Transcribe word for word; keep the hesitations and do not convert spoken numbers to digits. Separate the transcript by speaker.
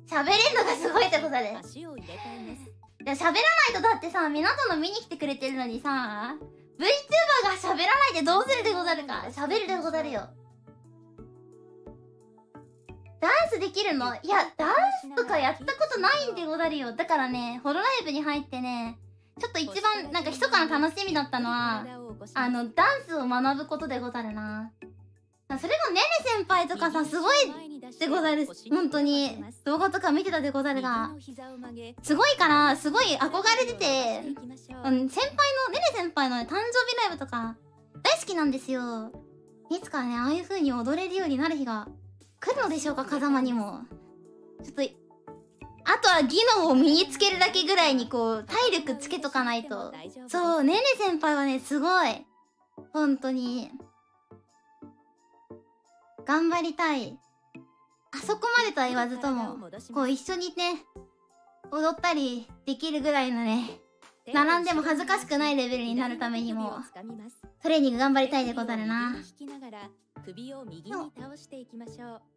Speaker 1: 喋れんのがすごいってことで。いや、喋らないとだってさ、港の見に来てくれてるのにさ、VTuber が喋らないでどうするでござるか。喋るでござるよ。ダンスできるの？いや、ダンスとかやったことないんでござるよ。だからね、ホロライブに入ってね、ちょっと一番なんか密かな楽しみだったのは、あの、ダンスを学ぶことでござるな。それもねね先輩とかさ、すごいでござる。本当に。動画とか見てたでござるが。すごいから、すごい憧れてて、うん、先輩の、ねね先輩の、ね、誕生日ライブとか、大好きなんですよ。いつかね、ああいう風に踊れるようになる日が来るのでしょうか、風間にも。ちょっと、あとは技能を身につけるだけぐらいにこう、体力つけとかないと。そう、ねね先輩はね、すごい。本当に。頑張りたい。あそこまでとは言わずとも、こう一緒にね、踊ったりできるぐらいのね、並んでも恥ずかしくないレベルになるためにも、トレーニング頑張りたいでござるな。首を右に倒していきましょう。